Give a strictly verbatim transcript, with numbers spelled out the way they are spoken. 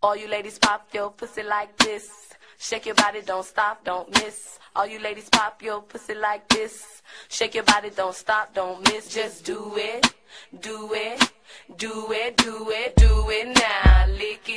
All you ladies pop your pussy like this. Shake your body, don't stop, don't miss. All you ladies pop your pussy like this. Shake your body, don't stop, don't miss. Just do it, do it, do it, do it, do it now. Lick